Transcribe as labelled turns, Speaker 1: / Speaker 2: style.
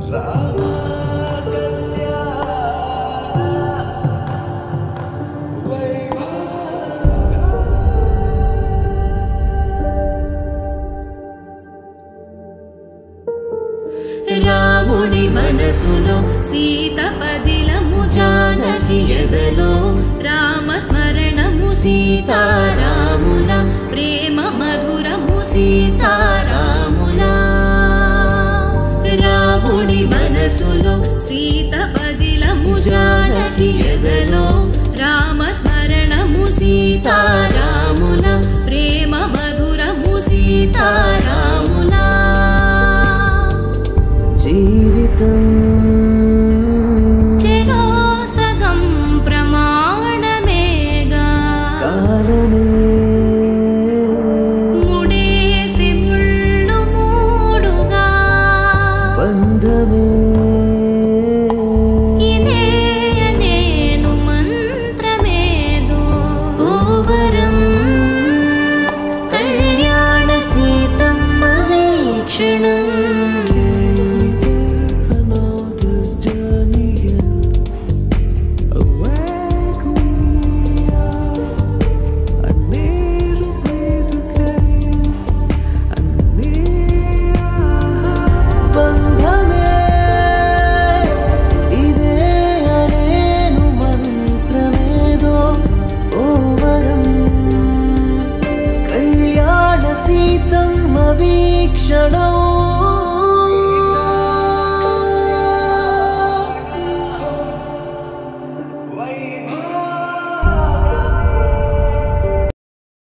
Speaker 1: రాముడి మనసులో సీత పదిలము జానకి ఎదలో రామస్మరణము సీతారాముల ప్రేమ మధురము సీతారాముల రాముడి మనసులో సీత పదిలము జానకి ఎదలో రామస్మరణము సీతారాముల ప్రేమ మధురము సీతారాముల
Speaker 2: జీవితం
Speaker 1: చెరో సగం ప్రమాణమేగా
Speaker 2: కాలమే
Speaker 1: ముడేసి ముళ్ళు మూడుగా
Speaker 2: బంధమే
Speaker 1: ఇదే నేను మంత్రమేదో ఓవరం కళ్యాణ సీతమ్మ వీక్షణం
Speaker 2: వీక్షణం